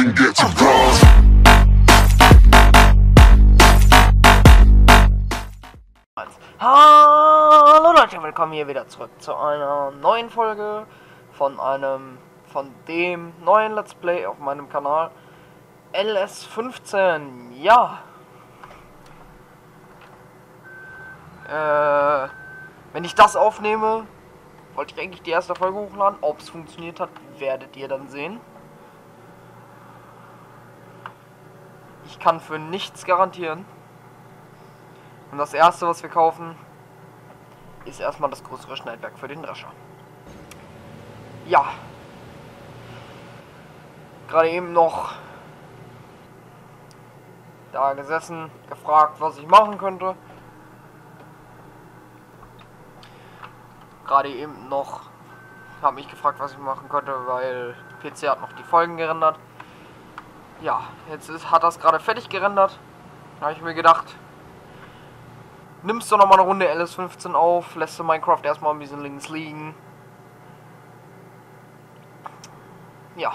and get some bras. Hallo Leute, willkommen hier wieder zurück zu einer neuen Folge von dem neuen Let's Play auf meinem Kanal LS15. Ja. Wenn ich das aufnehme, wollte ich eigentlich die erste Folge hochladen. Ob es funktioniert hat, werdet ihr dann sehen. Ich kann für nichts garantieren. Und das erste, was wir kaufen, ist erstmal das größere Schneidwerk für den Drescher. Ja. Gerade eben noch da gesessen, gefragt, was ich machen könnte. Gerade eben noch habe mich gefragt, was ich machen könnte, weil PC hat noch die Folgen gerendert. Ja, jetzt hat das gerade fertig gerendert. Da habe ich mir gedacht, nimmst du noch mal eine Runde LS15 auf, lässt du Minecraft erstmal ein bisschen links liegen. Ja.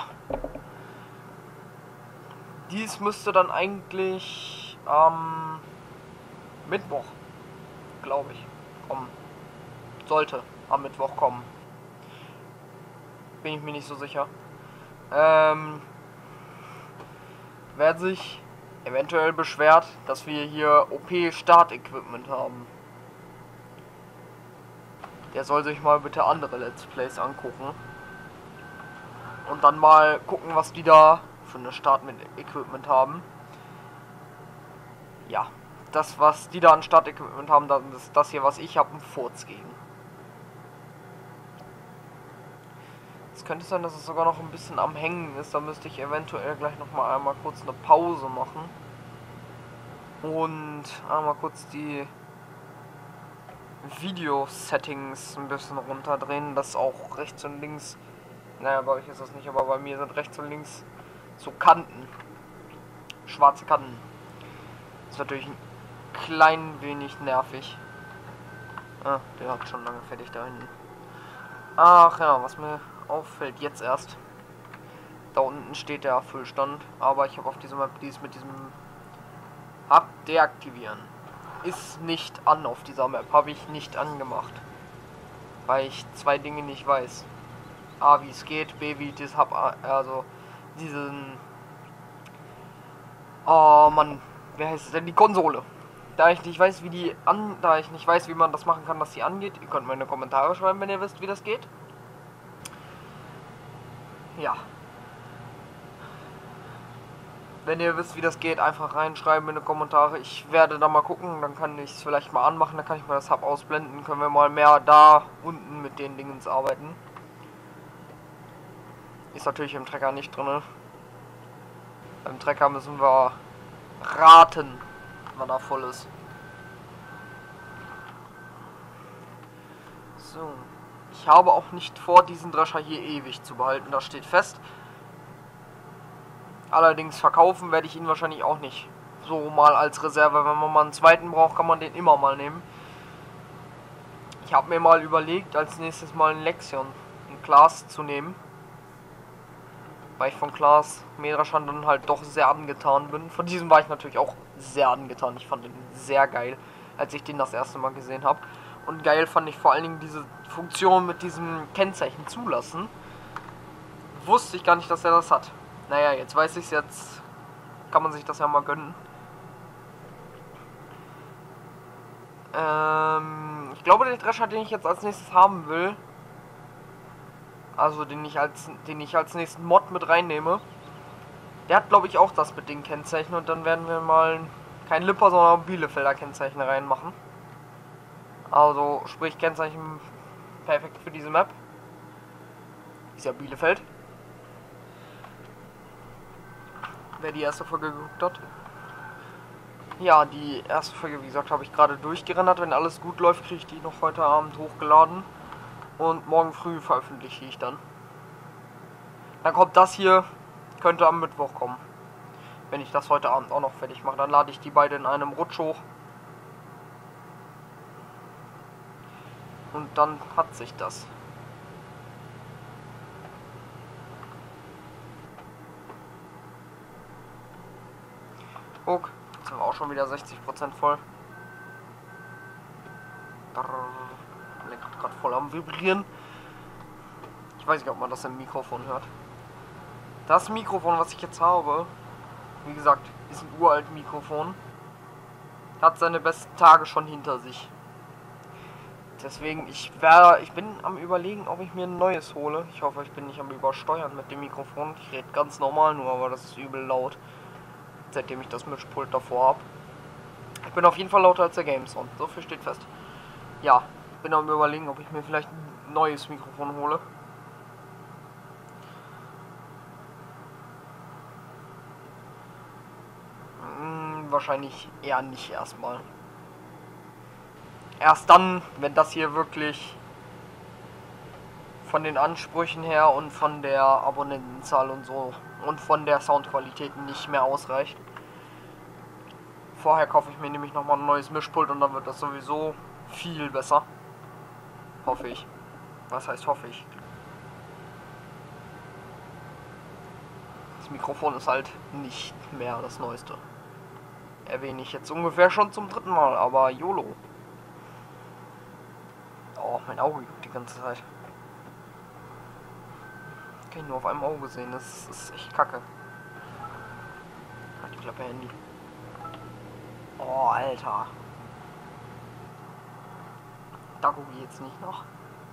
Dies müsste dann eigentlich am Mittwoch, glaube ich, kommen. Sollte am Mittwoch kommen. Bin ich mir nicht so sicher. Wer sich eventuell beschwert, dass wir hier OP-Start-Equipment haben, der soll sich mal bitte andere Let's Plays angucken. Und dann mal gucken, was die da für eine Start-Equipment haben. Ja, das, was die da an Start-Equipment haben, das ist das hier, was ich habe, ein Furz gegen. Es könnte sein, dass es sogar noch ein bisschen am Hängen ist. Da müsste ich eventuell gleich noch mal einmal kurz eine Pause machen. Und einmal kurz die Video-Settings ein bisschen runterdrehen. Das auch rechts und links. Naja, bei euch ist das nicht, aber bei mir sind rechts und links so Kanten. Schwarze Kanten. Das ist natürlich ein klein wenig nervig. Ah, der hat schon lange fertig da hinten. Ach ja, was mir auffällt jetzt erst. Da unten steht der Füllstand, aber ich habe auf diesem Map dies mit diesem deaktivieren. Ist nicht an auf dieser Map, habe ich nicht angemacht. Weil ich zwei Dinge nicht weiß. A, wie es geht, B, wie ich das habe, also diesen, oh Mann, wer heißt es denn, die Konsole. Da ich nicht weiß, wie man das machen kann, dass sie angeht. Ihr könnt mir in die Kommentare schreiben, wenn ihr wisst, wie das geht. Ja. Wenn ihr wisst, wie das geht, einfach reinschreiben in die Kommentare. Ich werde da mal gucken, dann kann ich es vielleicht mal anmachen, dann kann ich mal das Hub ausblenden. Können wir mal mehr da unten mit den Dingens arbeiten. Ist natürlich im Trecker nicht drin. Beim Trecker müssen wir raten, wann er voll ist. So. Ich habe auch nicht vor, diesen Drescher hier ewig zu behalten, das steht fest. Allerdings verkaufen werde ich ihn wahrscheinlich auch nicht. So mal als Reserve, wenn man mal einen zweiten braucht, kann man den immer mal nehmen. Ich habe mir mal überlegt, als nächstes mal ein Lexion, ein Class zu nehmen. Weil ich von Class Mähdreschern dann halt doch sehr angetan bin. Von diesem war ich natürlich auch sehr angetan. Ich fand ihn sehr geil, als ich den das erste Mal gesehen habe. Und geil fand ich vor allen Dingen diese Funktion mit diesem Kennzeichen zulassen. Wusste ich gar nicht, dass er das hat. Naja, jetzt weiß ich es, jetzt kann man sich das ja mal gönnen. Ich glaube, der Drescher, den ich jetzt als nächstes haben will, also den ich als nächsten Mod mit reinnehme, der hat, glaube ich, auch das mit den Kennzeichen. Und dann werden wir mal kein Lipper, sondern Bielefelder Kennzeichen reinmachen. Also, sprich Kennzeichen perfekt für diese Map. Ist ja Bielefeld. Wer die erste Folge geguckt hat. Ja, die erste Folge, wie gesagt, habe ich gerade durchgerendert. Wenn alles gut läuft, kriege ich die noch heute Abend hochgeladen. Und morgen früh veröffentliche ich dann. Dann kommt das hier, könnte am Mittwoch kommen. Wenn ich das heute Abend auch noch fertig mache, dann lade ich die beiden in einem Rutsch hoch. Und dann hat sich das. Guck, jetzt sind wir auch schon wieder 60% voll. Lenkrad gerade voll am Vibrieren. Ich weiß nicht, ob man das im Mikrofon hört. Das Mikrofon, was ich jetzt habe, wie gesagt, ist ein uralt Mikrofon. Hat seine besten Tage schon hinter sich. Deswegen, ich bin am Überlegen, ob ich mir ein neues hole. Ich hoffe, ich bin nicht am Übersteuern mit dem Mikrofon. Ich rede ganz normal nur, aber das ist übel laut. Seitdem ich das Mischpult davor habe. Ich bin auf jeden Fall lauter als der Gamesound. So viel steht fest. Ja, bin am Überlegen, ob ich mir vielleicht ein neues Mikrofon hole. Wahrscheinlich eher nicht erstmal. Erst dann, wenn das hier wirklich von den Ansprüchen her und von der Abonnentenzahl und so und von der Soundqualität nicht mehr ausreicht. Vorher kaufe ich mir nämlich nochmal ein neues Mischpult und dann wird das sowieso viel besser. Hoffe ich. Was heißt hoffe ich? Das Mikrofon ist halt nicht mehr das Neueste. Erwähne ich jetzt ungefähr schon zum 3. Mal, aber YOLO. Oh, mein Auge juckt die ganze Zeit. Kann ich nur auf einem Auge sehen, das ist echt kacke. Halt die Klappe, Handy. Oh, Alter. Da gucke ich jetzt nicht noch.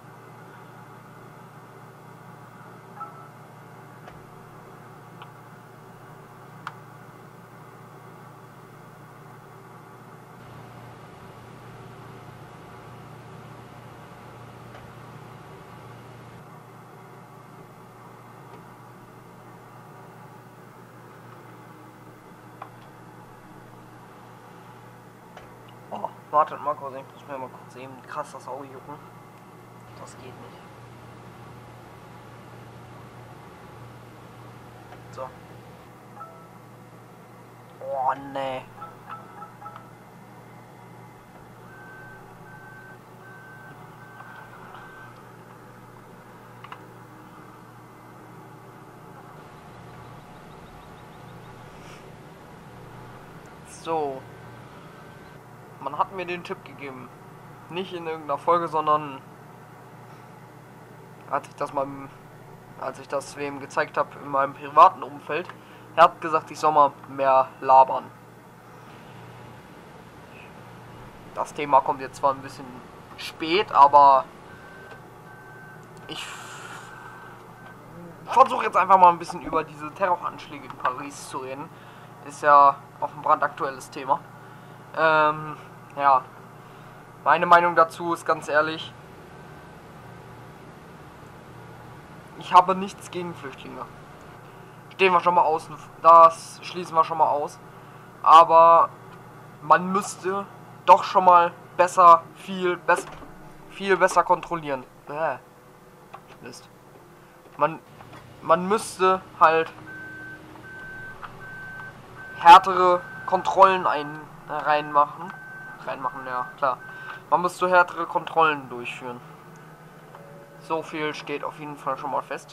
Oh, wartet mal kurz, ich muss mir mal kurz eben krass das Auge jucken. Das geht nicht. So. Oh, nee. So. Man hat mir den Tipp gegeben. Nicht in irgendeiner Folge, sondern als ich das wem gezeigt habe in meinem privaten Umfeld. Er hat gesagt, ich soll mal mehr labern. Das Thema kommt jetzt zwar ein bisschen spät, aber ich versuche jetzt einfach mal ein bisschen über diese Terroranschläge in Paris zu reden. Ist ja auch ein brandaktuelles Thema. Ja. Meine Meinung dazu ist ganz ehrlich, ich habe nichts gegen Flüchtlinge. Stehen wir schon mal aus, das schließen wir schon mal aus. Aber man müsste doch schon mal viel besser kontrollieren. Mist. Man müsste halt härtere Kontrollen reinmachen, ja klar. Man müsste härtere Kontrollen durchführen. So viel steht auf jeden Fall schon mal fest.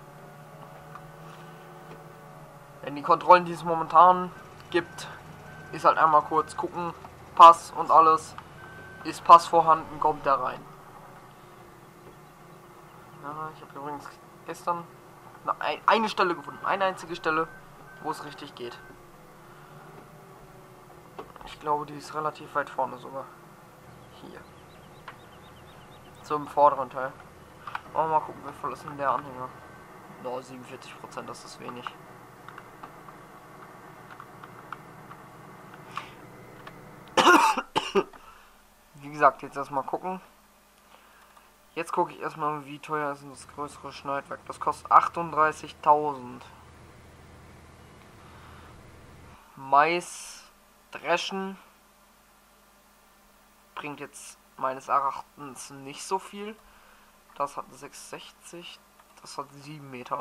Denn die Kontrollen, die es momentan gibt, ist halt einmal kurz gucken, Pass und alles. Ist Pass vorhanden, kommt da rein. Ja, ich habe übrigens gestern eine Stelle gefunden, eine einzige Stelle, wo es richtig geht. Ich glaube, die ist relativ weit vorne sogar. Hier. So im vorderen Teil. Oh, mal gucken, wie voll ist denn der Anhänger. No, 47%, das ist wenig. Wie gesagt, jetzt erstmal gucken. Jetzt gucke ich erstmal, wie teuer ist das größere Schneidwerk. Das kostet 38.000. Mais dreschen bringt jetzt meines Erachtens nicht so viel. Das hat 660, das hat 7 Meter.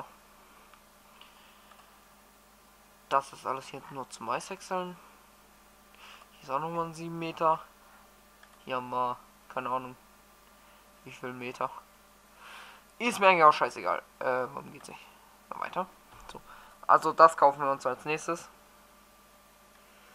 Das ist alles hier nur zum Maishäckseln. Hier ist auch nochmal ein 7 Meter. Hier haben wir, keine Ahnung, wie viel Meter. Ist mir eigentlich auch scheißegal. Warum geht's nicht? Mal weiter. So. Also das kaufen wir uns als nächstes.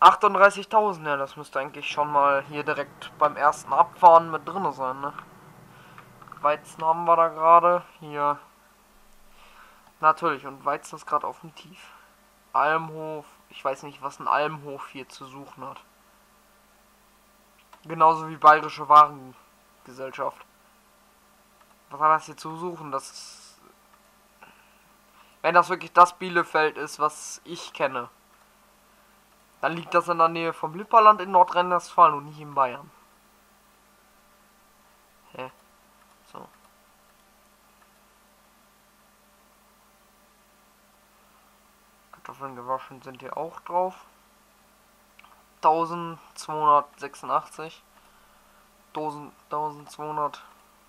38.000, ja, das müsste eigentlich schon mal hier direkt beim ersten Abfahren mit drin sein, ne? Weizen haben wir da gerade. Hier. Natürlich, und Weizen ist gerade auf dem Tief. Almhof. Ich weiß nicht, was ein Almhof hier zu suchen hat. Genauso wie Bayerische Warengesellschaft. Was hat das hier zu suchen? Das ist, wenn das wirklich das Bielefeld ist, was ich kenne, dann liegt das in der Nähe vom Lipperland in Nordrhein-Westfalen und nicht in Bayern. Hä? So. Kartoffeln gewaschen sind hier auch drauf. 1286. 1200.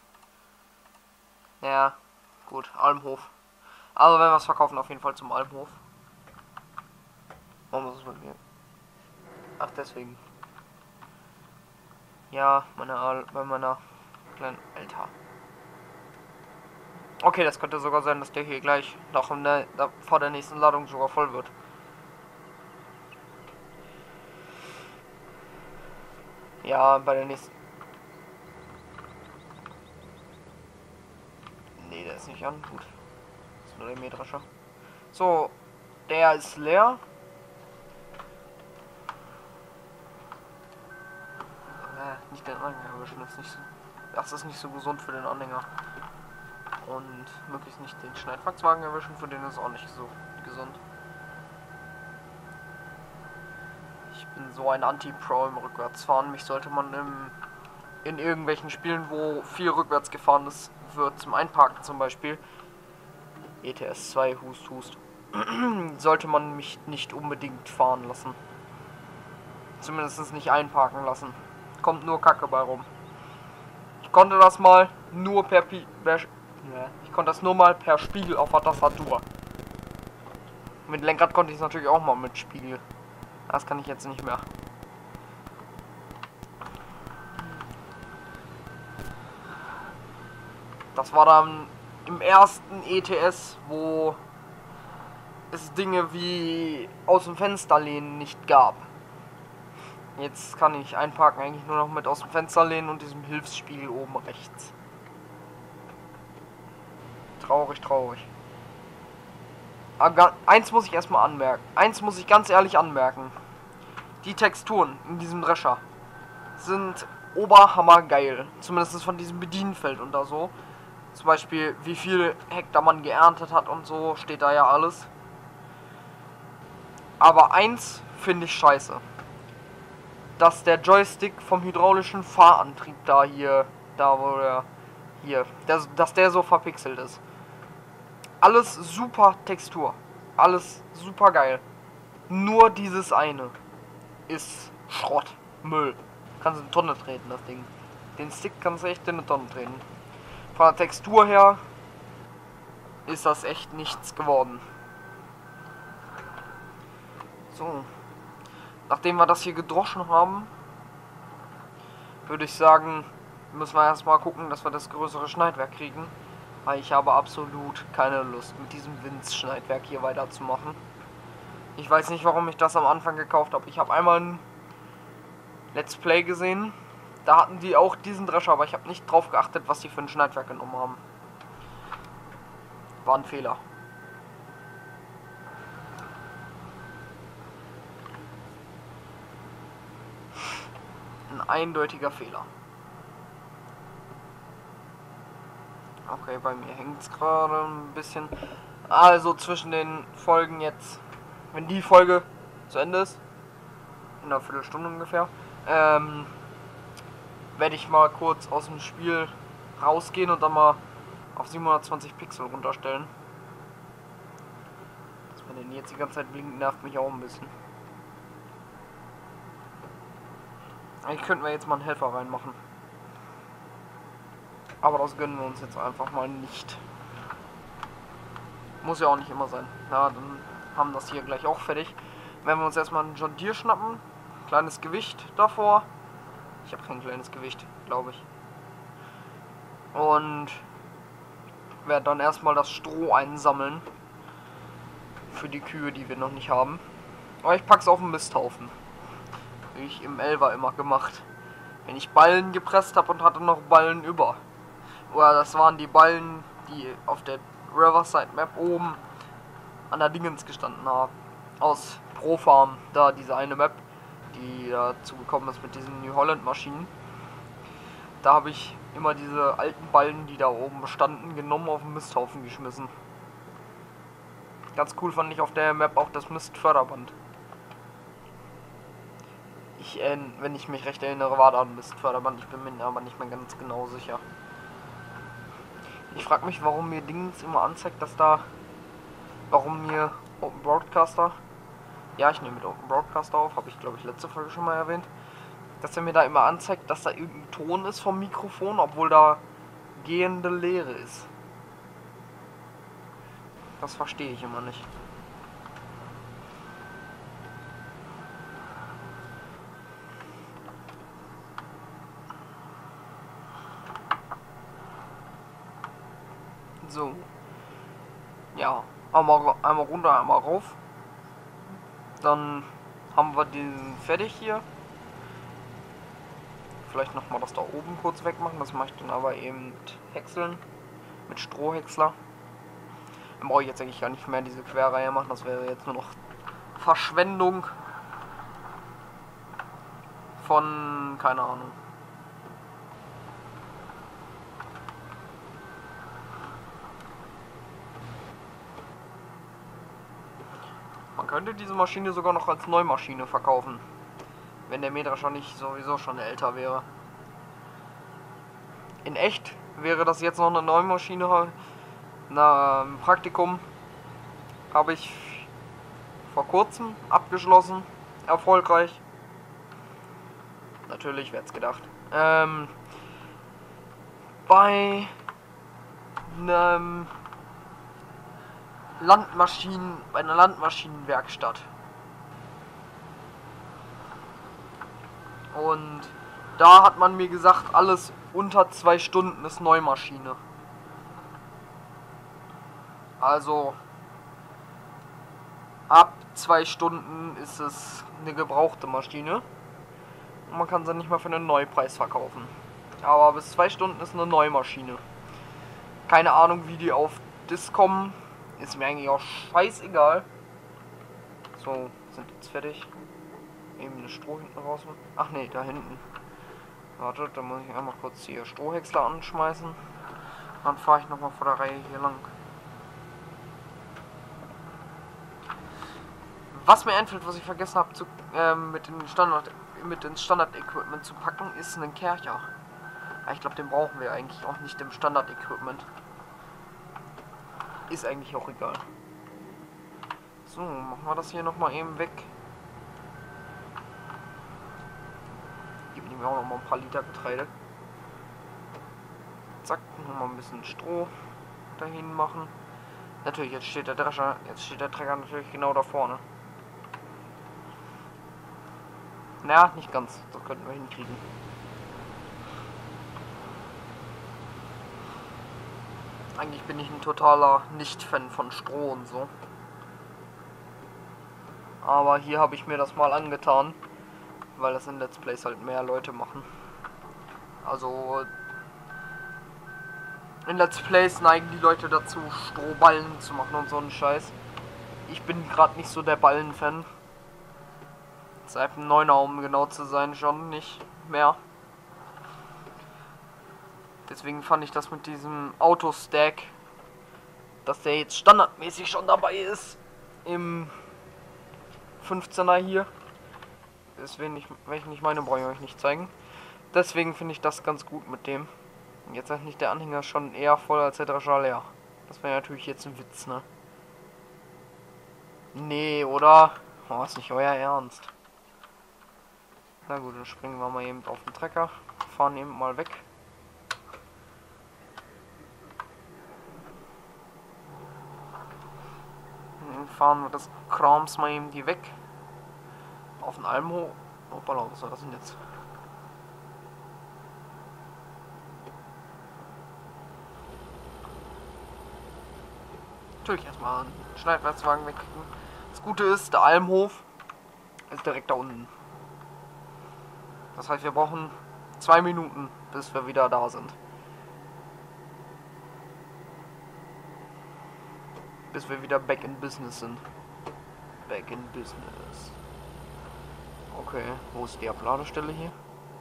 Ja, gut, Almhof. Also wenn wir es verkaufen, auf jeden Fall zum Almhof. Warum ist es bei mir? Ach, deswegen. Ja, bei meiner kleinen Alter. Okay, das könnte sogar sein, dass der hier gleich noch vor der nächsten Ladung sogar voll wird. Ja, bei der nächsten. Nee, der ist nicht an. Gut. Das ist nur der Mähdrescher. So, der ist leer. Nicht den Anhänger erwischen, das ist nicht so gesund für den Anhänger. Und möglichst nicht den Schneidwachswagen erwischen, für den ist auch nicht so gesund. Ich bin so ein Anti-Pro im Rückwärtsfahren. Mich sollte man in irgendwelchen Spielen, wo viel rückwärts gefahren wird, zum Einparken zum Beispiel, ETS 2, Hust, Hust, sollte man mich nicht unbedingt fahren lassen. Zumindest nicht einparken lassen. Kommt nur Kacke bei rum. Ich konnte das mal nur per Spiegel auf der Tastatur. Mit Lenkrad konnte ich es natürlich auch mal mit Spiegel. Das kann ich jetzt nicht mehr. Das war dann im ersten ETS, wo es Dinge wie aus dem Fenster lehnen nicht gab. Jetzt kann ich einparken eigentlich nur noch mit aus dem Fenster lehnen und diesem Hilfsspiegel oben rechts. Traurig, traurig. Aber eins muss ich erstmal anmerken. Eins muss ich ganz ehrlich anmerken. Die Texturen in diesem Drescher sind oberhammergeil. Zumindest von diesem Bedienfeld und da so. Zum Beispiel, wie viel Hektar man geerntet hat und so, steht da ja alles. Aber eins finde ich scheiße. Dass der Joystick vom hydraulischen Fahrantrieb dass der so verpixelt ist. Alles super Textur. Alles super geil. Nur dieses eine ist Schrott. Müll. Kannst du in eine Tonne treten, das Ding. Den Stick kannst du echt in eine Tonne treten. Von der Textur her ist das echt nichts geworden. So. Nachdem wir das hier gedroschen haben, würde ich sagen, müssen wir erstmal gucken, dass wir das größere Schneidwerk kriegen. Weil ich habe absolut keine Lust, mit diesem Winz-Schneidwerk hier weiterzumachen. Ich weiß nicht, warum ich das am Anfang gekauft habe. Ich habe einmal ein Let's Play gesehen. Da hatten die auch diesen Drescher, aber ich habe nicht drauf geachtet, was die für ein Schneidwerk genommen haben. War ein Fehler. Ein eindeutiger Fehler. Okay, bei mir hängt es gerade ein bisschen. Also zwischen den Folgen jetzt, wenn die Folge zu Ende ist, in einer Viertelstunde ungefähr, werde ich mal kurz aus dem Spiel rausgehen und dann mal auf 720 Pixel runterstellen. Dass man den jetzt die ganze Zeit blinkt, nervt mich auch ein bisschen. Eigentlich könnten wir jetzt mal einen Helfer reinmachen. Aber das gönnen wir uns jetzt einfach mal nicht. Muss ja auch nicht immer sein. Na, dann haben wir das hier gleich auch fertig. Wenn wir uns erstmal einen John Deere schnappen, kleines Gewicht davor. Ich habe kein kleines Gewicht, glaube ich. Und werde dann erstmal das Stroh einsammeln. Für die Kühe, die wir noch nicht haben. Aber ich pack's auf den Misthaufen. Wie ich im Elfer immer gemacht. Wenn ich Ballen gepresst habe und hatte noch Ballen über. Oder das waren die Ballen, die auf der Riverside Map oben an der Dingens gestanden haben. Aus Pro Farm, da diese eine Map, die dazu gekommen ist mit diesen New Holland Maschinen. Da habe ich immer diese alten Ballen, die da oben standen, genommen, auf den Misthaufen geschmissen. Ganz cool fand ich auf der Map auch das Mistförderband. Wenn ich mich recht erinnere, war da ein Mistförderband. Ich bin mir aber nicht mehr ganz genau sicher. Ich frage mich, warum mir Dings immer anzeigt, dass da... Warum mir Open Broadcaster... Ja, ich nehme mit Open Broadcaster auf, habe ich glaube ich letzte Folge schon mal erwähnt. Dass er mir da immer anzeigt, dass da irgendein Ton ist vom Mikrofon, obwohl da gehende Leere ist. Das verstehe ich immer nicht. So. Ja, einmal runter, einmal rauf. Dann haben wir den fertig hier. Vielleicht nochmal das da oben kurz wegmachen. Das mache ich dann aber eben häckseln. Mit Strohhäcksler. Dann brauche ich jetzt eigentlich gar nicht mehr diese Querreihe machen. Das wäre jetzt nur noch Verschwendung von, keine Ahnung. Man könnte diese Maschine sogar noch als Neumaschine verkaufen. Wenn der Mähdrescher nicht sowieso schon älter wäre. In echt wäre das jetzt noch eine Neumaschine. Im Praktikum habe ich vor kurzem abgeschlossen. Erfolgreich. Natürlich, wer hätte es gedacht. Bei einer Landmaschinenwerkstatt. Und da hat man mir gesagt, alles unter 2 Stunden ist Neumaschine. Also ab 2 Stunden ist es eine gebrauchte Maschine. Und man kann sie nicht mal für einen Neupreis verkaufen. Aber bis 2 Stunden ist eine Neumaschine. Keine Ahnung, wie die auf das kommen. Ist mir eigentlich auch scheißegal. So, sind jetzt fertig. Eben eine Stroh hinten raus. Ach nee, da hinten. Warte, da muss ich einmal kurz hier Strohhäcksler anschmeißen. Dann fahre ich nochmal vor der Reihe hier lang. Was mir einfällt, was ich vergessen habe mit ins Standard-Equipment zu packen, ist ein Kercher. Ja, ich glaube, den brauchen wir eigentlich auch nicht im Standard-Equipment. Ist eigentlich auch egal. So, machen wir das hier nochmal eben weg. Geben ihm auch nochmal ein paar Liter Getreide. Zack, nochmal ein bisschen Stroh dahin machen. Natürlich, jetzt steht der Trecker natürlich genau da vorne. Naja, nicht ganz. Das könnten wir hinkriegen. Eigentlich bin ich ein totaler Nicht-Fan von Stroh und so. Aber hier habe ich mir das mal angetan, weil das in Let's Plays halt mehr Leute machen. Also in Let's Plays neigen die Leute dazu, Strohballen zu machen und so einen Scheiß. Ich bin gerade nicht so der Ballen-Fan. Seit dem 9er, um genau zu sein, schon nicht mehr. Deswegen fand ich das mit diesem Auto-Stack, dass der jetzt standardmäßig schon dabei ist, im 15er hier. Deswegen, wenn ich nicht meine, brauche ich euch nicht zeigen. Deswegen finde ich das ganz gut mit dem. Und jetzt ist nicht der Anhänger schon eher voll als der Drescher leer. Das wäre natürlich jetzt ein Witz, ne? Nee, oder? Oh, ist nicht euer Ernst. Na gut, dann springen wir mal eben auf den Trecker. Fahren eben mal weg. Dann fahren wir das Krams mal eben die weg. Auf den Almhof. Hoppala, was war das denn jetzt? Natürlich erstmal einen Schneidwerkswagen wegkriegen. Das Gute ist, der Almhof ist direkt da unten. Das heißt, wir brauchen 2 Minuten, bis wir wieder da sind. Bis wir wieder back in business sind. Back in business. Okay, wo ist die Abladestelle hier?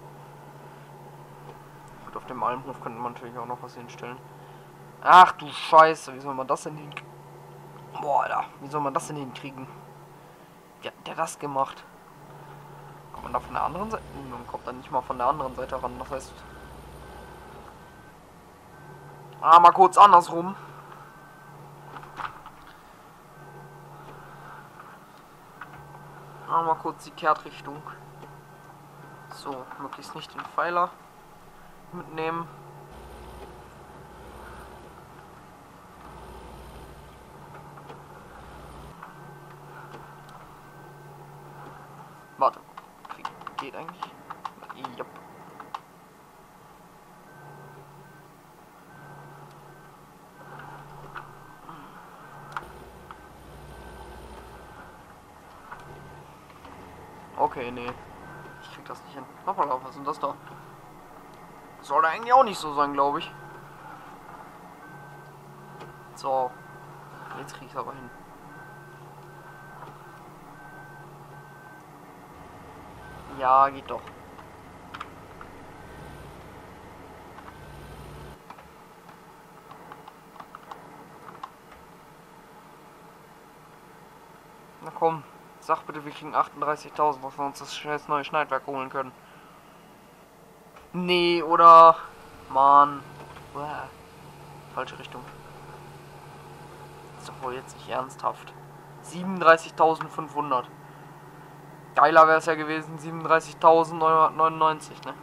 Gut, auf dem Almhof könnte man natürlich auch noch was hinstellen. Ach du Scheiße, wie soll man das denn hinkriegen? Boah, Alter, wie soll man das denn hinkriegen? Wie hat der das gemacht? Kommt man da von der anderen Seite? Man kommt dann nicht mal von der anderen Seite ran, das heißt... mal kurz andersrum. Mal kurz die Kehrtrichtung. So, möglichst nicht den Pfeiler mitnehmen. Warte, geht eigentlich? Jupp. Okay, nee. Ich krieg das nicht hin. Hoppala, was ist denn das da? Sollte eigentlich auch nicht so sein, glaube ich. So. Jetzt krieg ich es aber hin. Ja, geht doch. Na komm. Sag bitte, wir kriegen 38.000, dass wir uns das schnell neue Schneidwerk holen können. Nee, oder... Mann. Uah. Falsche Richtung. Ist doch wohl jetzt nicht ernsthaft. 37.500. Geiler wäre es ja gewesen, 37.999, ne?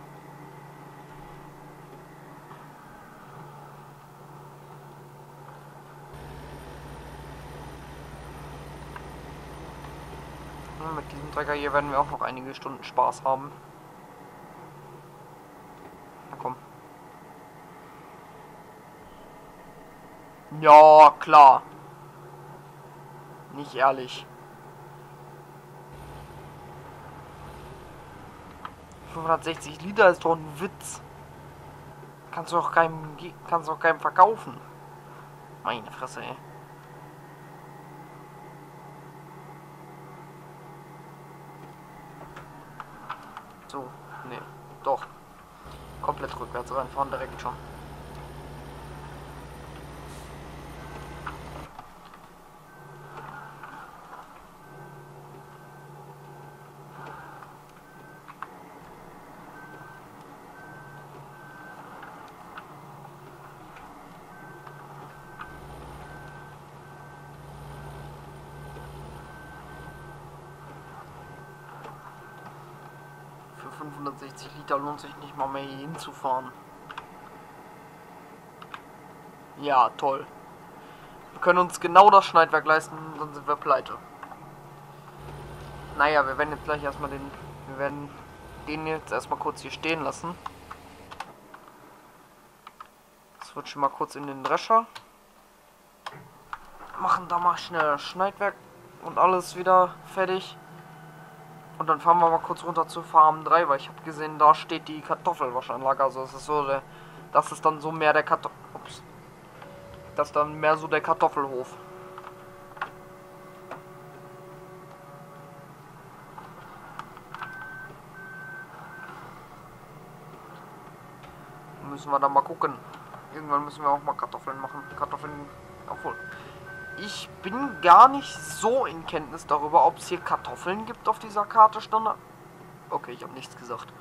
Ja, mit diesem Trecker hier werden wir auch noch einige Stunden Spaß haben. Na komm. Ja, klar. Nicht ehrlich. 560 Liter ist doch ein Witz. Kannst du auch keinem verkaufen. Meine Fresse, ey. So, nee, doch. Komplett rückwärts reinfahren, direkt schon. Für 560 Liter lohnt sich nicht mal mehr hier hinzufahren. Ja, toll. Wir können uns genau das Schneidwerk leisten, dann sind wir pleite. Naja, wir werden jetzt gleich erstmal den jetzt erstmal kurz hier stehen lassen. Switchen mal kurz in den Drescher. Machen da mal schnell das Schneidwerk und alles wieder fertig. Und dann fahren wir mal kurz runter zu Farm 3, weil ich habe gesehen, da steht die Kartoffelwaschanlage. Also es ist so das ist dann so mehr der das ist dann mehr so der Kartoffelhof. Müssen wir dann mal gucken. Irgendwann müssen wir auch mal Kartoffeln machen. Obwohl. Ich bin gar nicht so in Kenntnis darüber, ob es hier Kartoffeln gibt auf dieser Karte stand. Okay, ich habe nichts gesagt.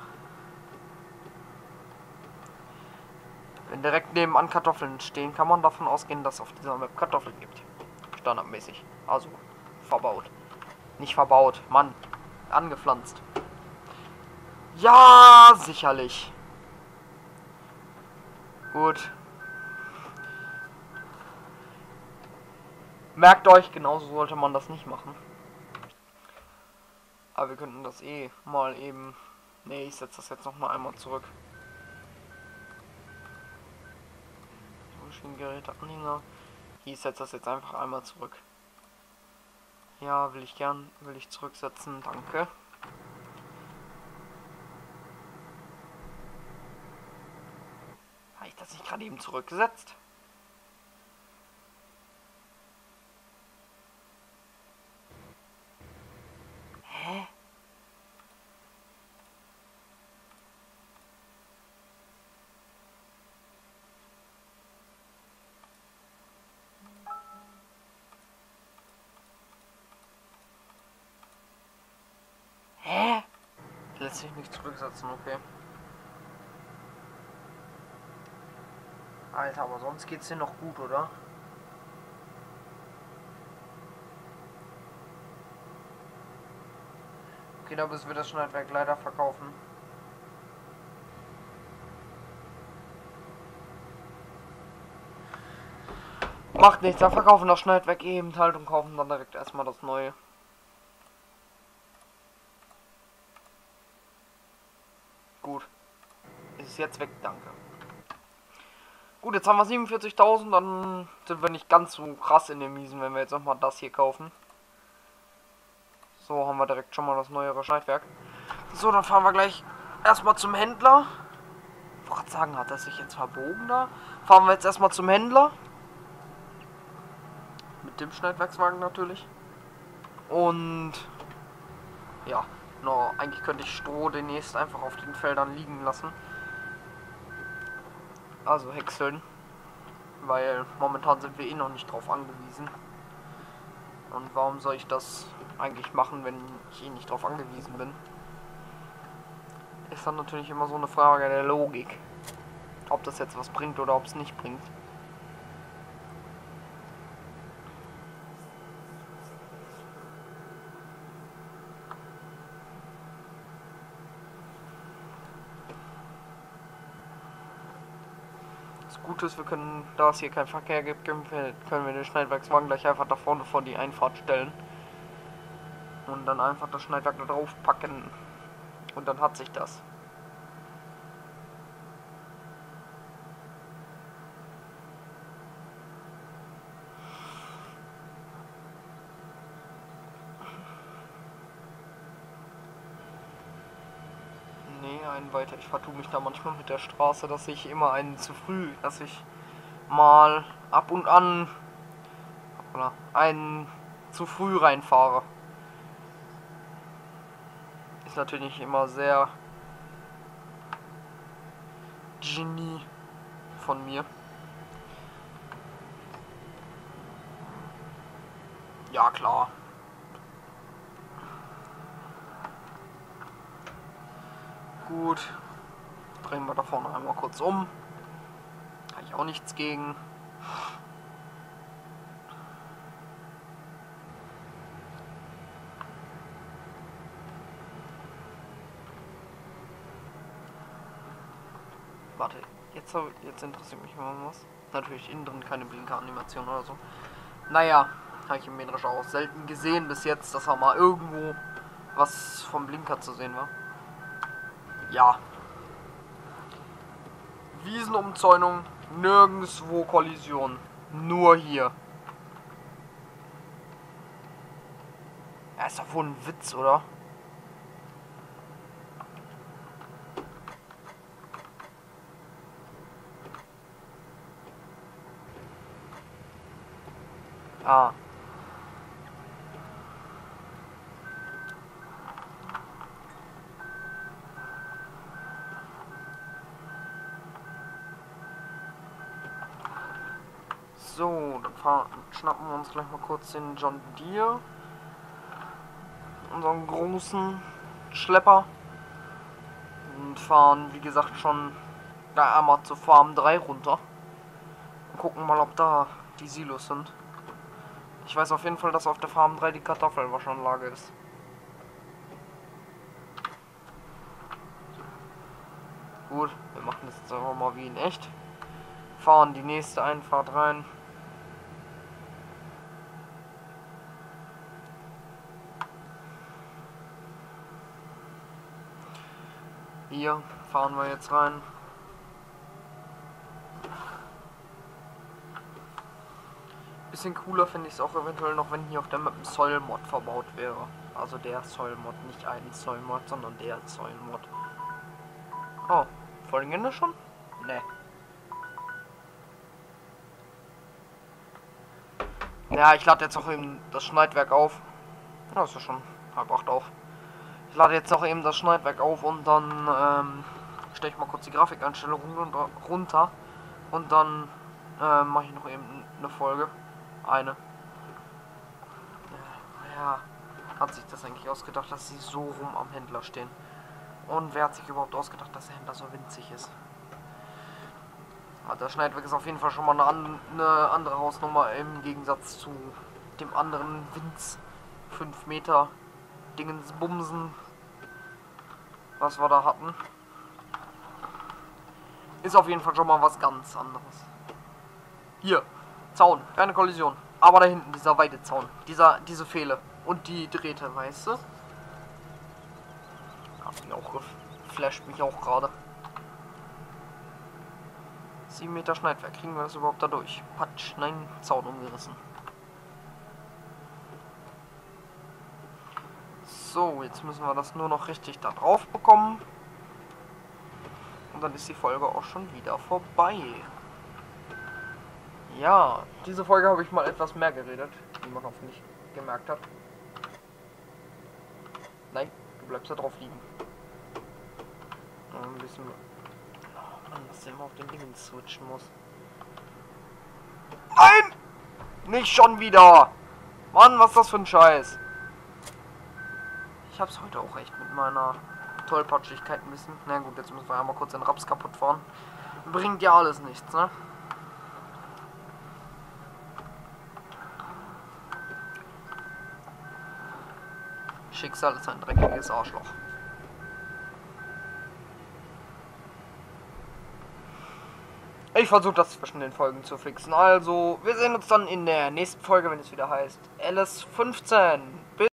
Wenn direkt nebenan Kartoffeln stehen, kann man davon ausgehen, dass es auf dieser Map Kartoffeln gibt. Standardmäßig. Also verbaut. Nicht verbaut, Mann. Angepflanzt. Ja, sicherlich. Gut. Merkt euch, genauso sollte man das nicht machen. Aber wir könnten das mal eben... Ne, ich setze das jetzt noch mal einmal zurück. Geräteanhänger. Ich setze das jetzt einfach einmal zurück. Ja, will ich zurücksetzen, danke. gerade eben zurückgesetzt. Hä? Hä? Lässt sich nicht zurücksetzen, okay. Alter, aber sonst geht's dir noch gut, oder? Okay, da müssen wir das Schneidwerk leider verkaufen. Macht nichts, dann verkaufen das Schneidwerk eben halt und kaufen dann direkt erstmal das neue. Gut. Ist jetzt weg, danke. Gut, jetzt haben wir 47.000, dann sind wir nicht ganz so krass in den Miesen, wenn wir jetzt nochmal das hier kaufen. So, haben wir direkt schon mal das neuere Schneidwerk. So, dann fahren wir gleich erstmal zum Händler. Ich wollte gerade sagen, hat er sich jetzt verbogen da? Fahren wir jetzt erstmal zum Händler. Mit dem Schneidwerkswagen natürlich. Und ja, no, eigentlich könnte ich Stroh demnächst einfach auf den Feldern liegen lassen. Also häckseln. Weil momentan sind wir eh noch nicht drauf angewiesen. Und warum soll ich das eigentlich machen, wenn ich eh nicht drauf angewiesen bin? Ist dann natürlich immer so eine Frage der Logik. Ob das jetzt was bringt oder ob es nicht bringt. Das Gute ist, wir können, da es hier keinen Verkehr gibt, können wir den Schneidwerkswagen gleich einfach da vorne vor die Einfahrt stellen. Und dann einfach das Schneidwerk da drauf packen. Und dann hat sich das. Nee, einen weiter. Ich vertue mich da manchmal mit der Straße, dass ich immer einen zu früh, dass ich mal ab und an oder einen zu früh reinfahre. Ist natürlich immer sehr Genie von mir. Ja, klar. Gut. Drehen wir da vorne einmal kurz um. Habe ich auch nichts gegen. Warte, jetzt interessiert mich mal was. Natürlich innen drin keine Blinker-Animation oder so. Naja, habe ich im Mähdrescher auch selten gesehen bis jetzt, dass er mal irgendwo was vom Blinker zu sehen war. Ja. Wiesenumzäunung, nirgendwo Kollision. Nur hier. Ja, ist doch wohl ein Witz, oder? Ah. So, dann schnappen wir uns gleich mal kurz den John Deere. Unseren großen Schlepper. Und fahren, wie gesagt, schon da einmal zur Farm 3 runter. Und gucken mal, ob da die Silos sind. Ich weiß auf jeden Fall, dass auf der Farm 3 die Kartoffelwaschanlage ist. Gut, wir machen das jetzt einfach mal wie in echt. Fahren die nächste Einfahrt rein. Hier fahren wir jetzt rein. Bisschen cooler finde ich es auch eventuell noch, wenn hier auf der Map ein Soil-Mod verbaut wäre. Also der Soil-Mod, nicht ein Soil-Mod, sondern der Soil-Mod. Oh, Folgende schon? Ne. Ja, ich lade jetzt auch eben das Schneidwerk auf. Ja, ist ja schon 7:30 auf. Ich lade jetzt noch eben das Schneidwerk auf und dann stelle ich mal kurz die Grafikeinstellung runter. Und dann mache ich noch eben eine Folge. Eine. Ja, hat sich das eigentlich ausgedacht, dass sie so rum am Händler stehen? Und wer hat sich überhaupt ausgedacht, dass der Händler so winzig ist? Das Schneidwerk ist auf jeden Fall schon mal eine andere Hausnummer im Gegensatz zu dem anderen Winz 5 Meter Dingensbumsen, was wir da hatten. Ist auf jeden Fall schon mal was ganz anderes. Hier, Zaun, keine Kollision. Aber da hinten, dieser Weidezaun, diese Pfähle und die Drähte, weißt du? Hat mich auch geflasht, mich auch gerade. 7 Meter Schneidwerk, kriegen wir das überhaupt da durch? Patsch, nein, Zaun umgerissen. So, jetzt müssen wir das nur noch richtig da drauf bekommen. Und dann ist die Folge auch schon wieder vorbei. Ja, diese Folge habe ich mal etwas mehr geredet, wie man hoffentlich gemerkt hat. Nein, du bleibst da drauf liegen. Ein bisschen... Oh Mann, dass der immer auf den Dingen switchen muss. Nein! Nicht schon wieder! Mann, was ist das für ein Scheiß? Ich hab's heute auch echt mit meiner Tollpatschigkeit ein bisschen. Na gut, jetzt müssen wir einmal kurz den Raps kaputt fahren. Bringt ja alles nichts, ne? Schicksal ist ein dreckiges Arschloch. Ich versuche das zwischen den Folgen zu fixen. Also, wir sehen uns dann in der nächsten Folge, wenn es wieder heißt LS15. Bis